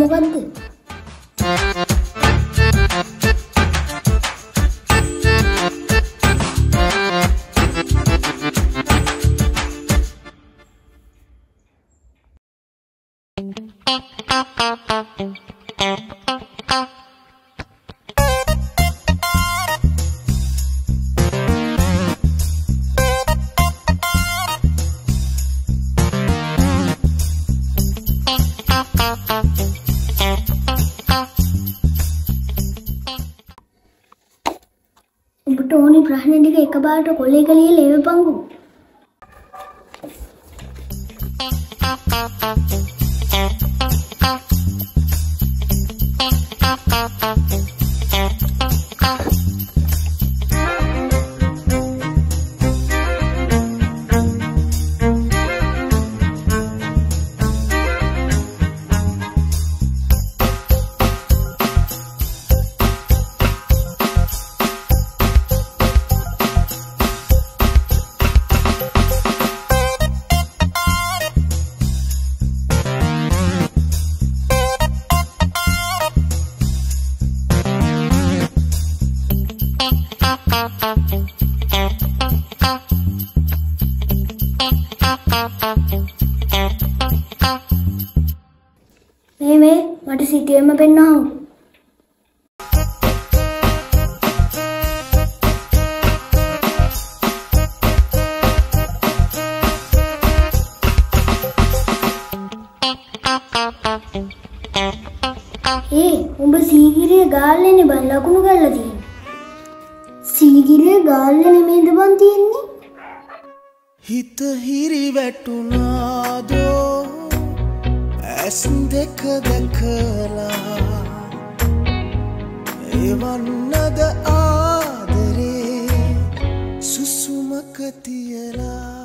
මොකද්ද? උඹට ඕනි ප්‍රශ්න ටික එකපාරට කොලේ කලිය ලෙවපංගු. මේ මට සිටියෙම පෙන්නහු. උඹ සීගිරිය ගාල්ලනේ බං ලකුණු කරලා තියෙන්නේ. සීගිරිය ගාල්ල නෙමෙයිද බං තියෙන්නේ? හිත හිරි වැටුණාදෝ ඇස් දෙක දැකලා එවන්නද ආදරේ සුසුමක තියලා